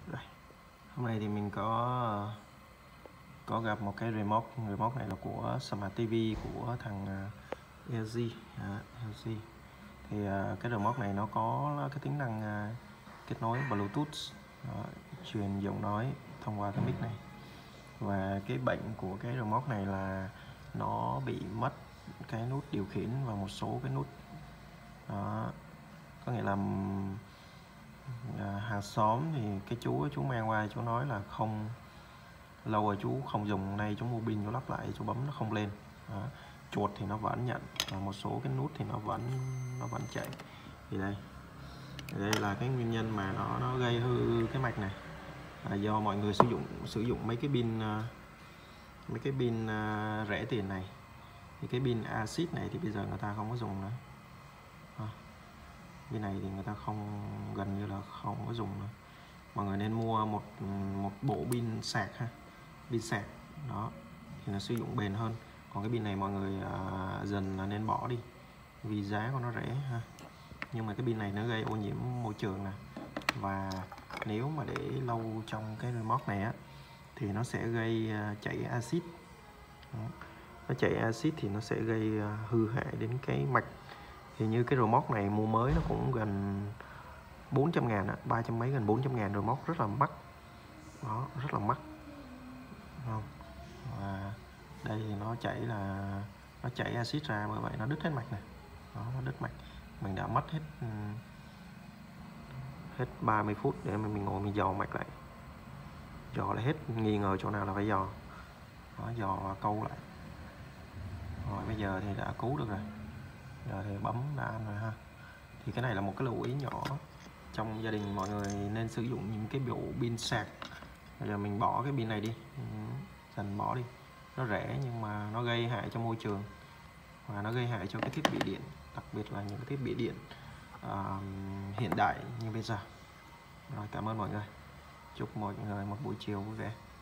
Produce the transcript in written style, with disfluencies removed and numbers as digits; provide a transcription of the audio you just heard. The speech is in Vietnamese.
Đây. Hôm nay thì mình có gặp một cái remote này là của Smart TV của thằng LG. LG thì cái remote này nó có cái tính năng kết nối Bluetooth, truyền giọng nói thông qua cái mic này. Và cái bệnh của cái remote này là nó bị mất cái nút điều khiển và một số cái nút đó. Có nghĩa là hàng xóm thì cái chú mang qua, chú nói là không, lâu rồi chú không dùng, nay chú mua pin chú lắp lại, chú bấm nó không lên đó. Chuột thì nó vẫn nhận và một số cái nút thì nó vẫn chạy. Thì đây là cái nguyên nhân mà nó gây hư cái mạch này, do mọi người sử dụng mấy cái pin rẻ tiền này. Thì cái pin axit này thì bây giờ người ta không có dùng nữa. Bên này thì người ta gần như là không có dùng nữa. Mọi người nên mua một bộ pin sạc ha, pin sạc đó thì nó sử dụng bền hơn. Còn cái pin này mọi người dần là nên bỏ đi vì giá của nó rẻ ha. Nhưng mà cái pin này nó gây ô nhiễm môi trường nè, và nếu mà để lâu trong cái remote này á thì nó sẽ gây chảy axit. Nó chảy axit thì nó sẽ gây hư hại đến cái mạch. Thì như cái remote này mua mới nó cũng gần 400 ngàn, 300 mấy gần 400 ngàn remote, rất là mắc đó, rất là mắc không. Và đây thì nó chảy axit ra, bởi vậy nó đứt hết mạch này đó, nó đứt mạch. Mình đã mất hết 30 phút để mà mình ngồi mình dò mạch lại, dò lại hết, nghi ngờ chỗ nào là phải dò đó, dò và câu lại. Rồi bây giờ thì đã cứu được rồi, giờ thì bấm đã ăn rồi ha. Thì cái này là một cái lưu ý nhỏ trong gia đình, mọi người nên sử dụng những cái bộ pin sạc. Bây giờ mình bỏ cái pin này đi, dần bỏ đi, nó rẻ nhưng mà nó gây hại cho môi trường và nó gây hại cho cái thiết bị điện, đặc biệt là những cái thiết bị điện hiện đại như bây giờ. Rồi, cảm ơn mọi người, chúc mọi người một buổi chiều vui vẻ.